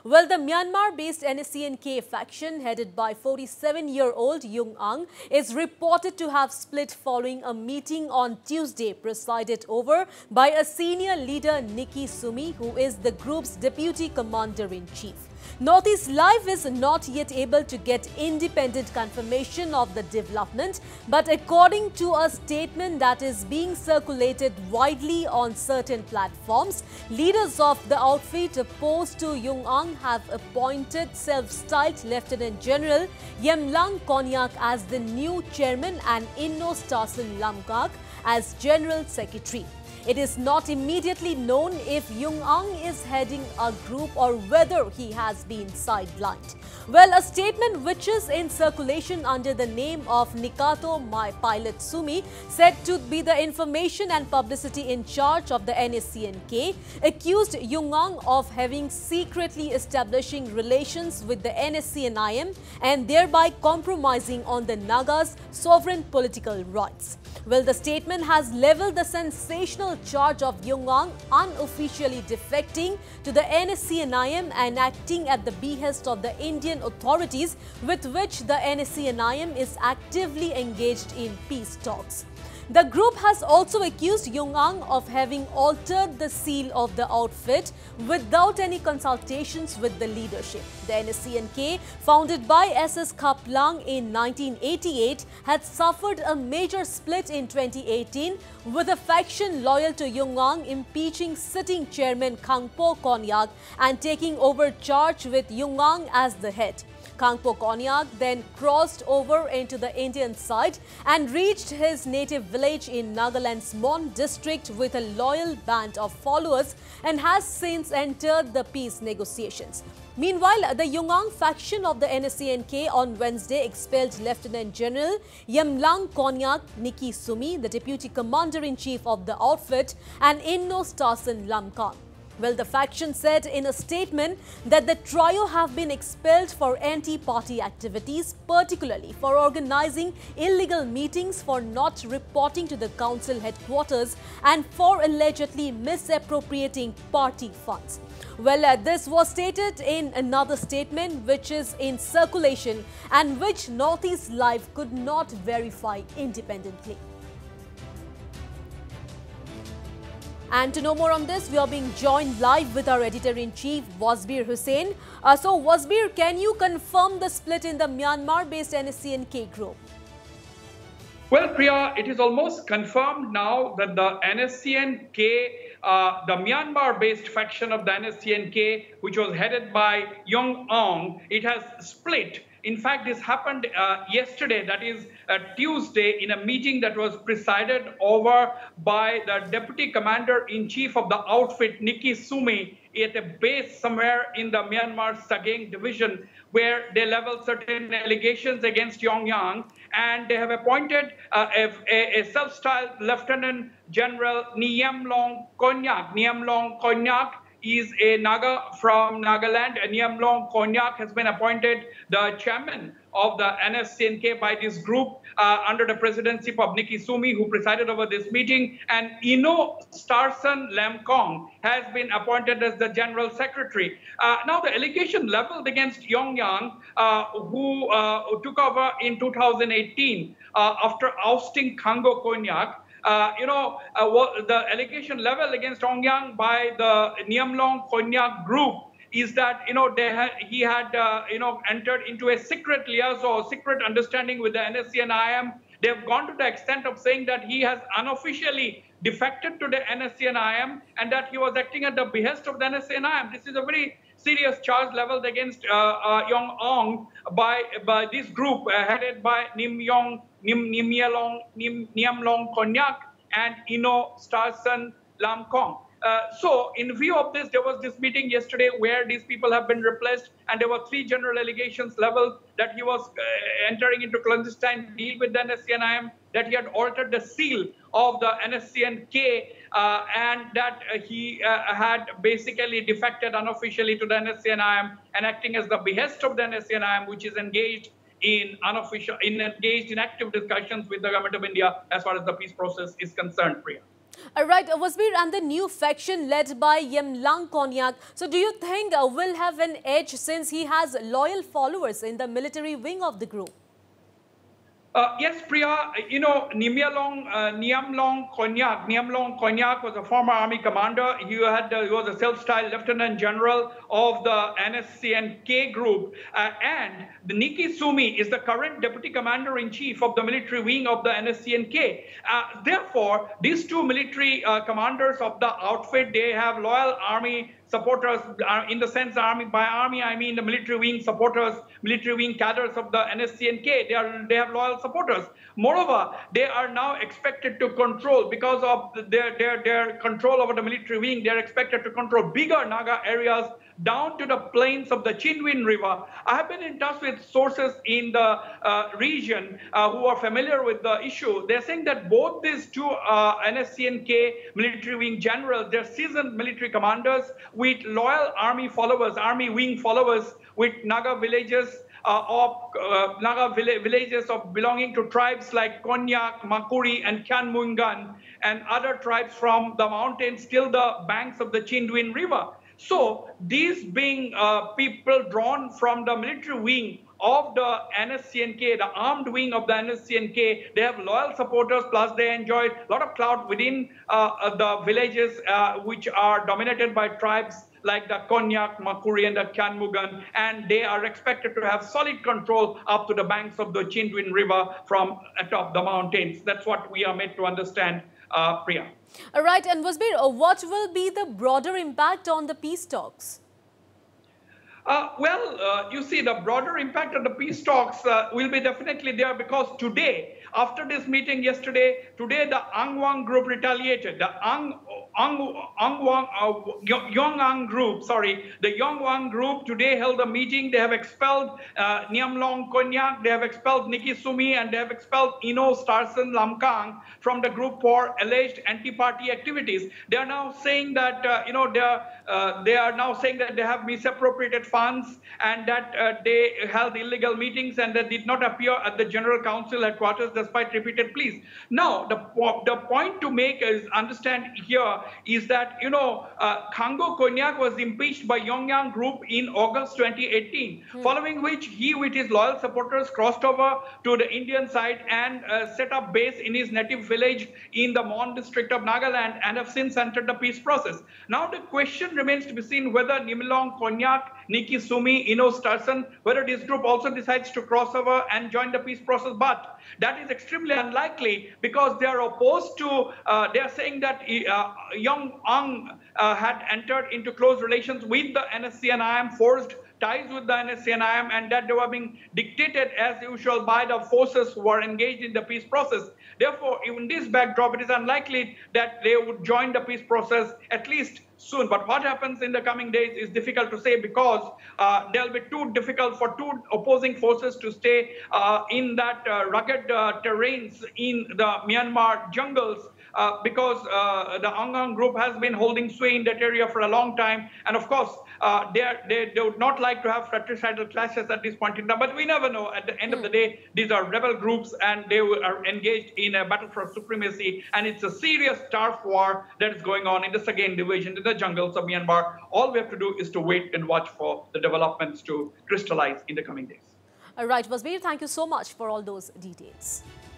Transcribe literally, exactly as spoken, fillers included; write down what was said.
Well, the Myanmar-based N S C N K faction headed by forty-seven-year-old Yung Ang is reported to have split following a meeting on Tuesday presided over by a senior leader Nicky Sumi, who is the group's deputy commander-in-chief. Northeast Live is not yet able to get independent confirmation of the development, but according to a statement that is being circulated widely on certain platforms, leaders of the outfit opposed to Yung Ang have appointed self-styled Lieutenant General Yamlang Konyak as the new chairman and Inno Starson Lamkak as General Secretary. It is not immediately known if Yung Ang is heading a group or whether he has been sidelined. Well, a statement which is in circulation under the name of Nikato My Pilot Sumi, said to be the information and publicity in charge of the N S C N K, accused Yung Ang of having secretly establishing relations with the N S C N I M and thereby compromising on the Nagas' sovereign political rights. Well, the statement has leveled the sensational charge of Yung Ang unofficially defecting to the N S C N I M and acting at the behest of the Indian authorities, with which the N S C N I M is actively engaged in peace talks. The group has also accused Yung Ang of having altered the seal of the outfit without any consultations with the leadership. The N S C N K, founded by S S Kaplang in nineteen eighty-eight, had suffered a major split in twenty eighteen, with a faction loyal to Yung Ang impeaching sitting chairman Kangpo Konyak and taking over charge with Yung Ang as the head. Kangpo Konyak then crossed over into the Indian side and reached his native village in Nagaland's Mon district with a loyal band of followers and has since entered the peace negotiations. Meanwhile, the Yung Ang faction of the N S C N K on Wednesday expelled Lieutenant General Yamlang Konyak, Nicky Sumi, the deputy commander-in-chief of the outfit, and Inno Starson Lamkak. Well, the faction said in a statement that the trio have been expelled for anti-party activities, particularly for organizing illegal meetings, for not reporting to the council headquarters, and for allegedly misappropriating party funds. Well, uh, this was stated in another statement which is in circulation and which Northeast Live could not verify independently. And to know more on this, we are being joined live with our editor-in-chief, Wasbir Hussain. Uh, so, Wasbir, can you confirm the split in the Myanmar-based N S C N K group? Well, Priya, it is almost confirmed now that the N S C N K, uh, the Myanmar-based faction of the N S C N K, which was headed by Yung Ang, it has split. In fact, this happened uh, yesterday, that is uh, Tuesday, in a meeting that was presided over by the Deputy Commander-in-Chief of the outfit, Nicky Sumi, at a base somewhere in the Myanmar Sagaing division, where they leveled certain allegations against Yung Ang, and they have appointed uh, a, a self-styled Lieutenant General Nyamlong Konyak. Nyamlong Konyak is a Naga from Nagaland, and Yamlang Konyak has been appointed the chairman of the N S C N K by this group uh, under the presidency of Nicky Sumi, who presided over this meeting, and Inno Starson Lamkak has been appointed as the general secretary. Uh, now, the allegation leveled against Yung Ang, uh, who uh, took over in two thousand eighteen uh, after ousting Kangpo Konyak. Uh, you know, uh, what the allegation leveled against Yung Ang by the Nyamlang Konyak group is that, you know, they had, he had, uh, you know, entered into a secret liaison, secret understanding with the N S C N I M. They've gone to the extent of saying that he has unofficially defected to the N S C N I M and that he was acting at the behest of the N S C N I M. This is a very serious charge leveled against uh, uh, Yung Ang by, by this group uh, headed by Nim Yong, Nim, Nim Yalong, Nim, Nyamlang Konyak and Inno Starson Lamkak. Uh, so, in view of this, there was this meeting yesterday where these people have been replaced, and there were three general allegations leveled that he was uh, entering into clandestine deal with the N S C N I M, that he had altered the seal of the N S C N K, uh, and that uh, he uh, had basically defected unofficially to the N S C N I M and acting as the behest of the N S C N I M, which is engaged in unofficial, in engaged in active discussions with the government of India as far as the peace process is concerned, Priya. All right, uh, Wasbir, and the new faction led by Yamlang Konyak. So do you think uh, will have an edge since he has loyal followers in the military wing of the group? Uh, yes, Priya, you know, Nimyalong, uh, Niamlong Konyak, Niamlong Konyak was a former army commander. He, had, uh, he was a self-styled lieutenant general of the N S C N K group. Uh, and the Nikki Sumi is the current deputy commander-in-chief of the military wing of the N S C N K. Uh, therefore, these two military uh, commanders of the outfit, they have loyal army supporters, uh, in the sense army, by army I mean the military wing supporters, military wing cadres of the N S C N K. They are they have loyal supporters. Moreover, they are now expected to control, because of their their their control over the military wing, they are expected to control bigger Naga areas down to the plains of the Chinwin River. I have been in touch with sources in the uh, region uh, who are familiar with the issue. They're saying that both these two uh, N S C N K military wing generals, they're seasoned military commanders with loyal army followers, army wing followers, with Naga villages uh, of uh, Naga villages of belonging to tribes like Konyak, Makuri, and Kyanmungan, and other tribes from the mountains till the banks of the Chinwin River. So these being uh, people drawn from the military wing of the N S C N K, the armed wing of the N S C N K, they have loyal supporters, plus they enjoy a lot of clout within uh, the villages uh, which are dominated by tribes like the Konyak, Makuri, and the Kyanmugan, and they are expected to have solid control up to the banks of the Chinwin River from atop the mountains. That's what we are made to understand, uh, Priya. All right, and Wasbir, what will be the broader impact on the peace talks? Uh, well, uh, you see, the broader impact of the peace talks uh, will be definitely there, because today, after this meeting yesterday, today the Angwang group retaliated. The Ang, Ang, Angwang, uh, Yongwang group, sorry, the Yongwang group today held a meeting. They have expelled uh, Niamlong Konyak, they have expelled Nikki Sumi, and they have expelled Ino Starson Lamkang from the group for alleged anti-party activities. They are now saying that, uh, you know, they are, uh, they are now saying that they have misappropriated funds, and that uh, they held illegal meetings, and they did not appear at the General Council headquarters despite repeated pleas. Now, the, the point to make is understand here is that, you know, uh, Khango Konyak was impeached by Yongyang Group in August twenty eighteen, hmm. following which he with his loyal supporters crossed over to the Indian side and uh, set up base in his native village in the Mon district of Nagaland, and have since entered the peace process. Now the question remains to be seen whether Nimlong Konyak, Nikki Sumi, Ino Starson, whether this group also decides to cross over and join the peace process. But that is extremely unlikely, because they are opposed to, uh, they are saying that uh, Young Ang uh, had entered into close relations with the N S C N I M, forced ties with the N S C N I M, and that they were being dictated as usual by the forces who are engaged in the peace process. Therefore, in this backdrop, it is unlikely that they would join the peace process, at least soon. But what happens in the coming days is difficult to say, because uh, they'll be too difficult for two opposing forces to stay uh, in that uh, rugged uh, terrains in the Myanmar jungles, uh, because uh, the Angwang group has been holding sway in that area for a long time. And of course, uh, they, are, they, they would not like to have fratricidal clashes at this point in time. But we never know. At the end mm. of the day, these are rebel groups, and they are engaged in a battle for supremacy. And it's a serious turf war that is going on in the Sagaing division, in the jungles of Myanmar. All we have to do is to wait and watch for the developments to crystallize in the coming days. All right, Wasbir, thank you so much for all those details.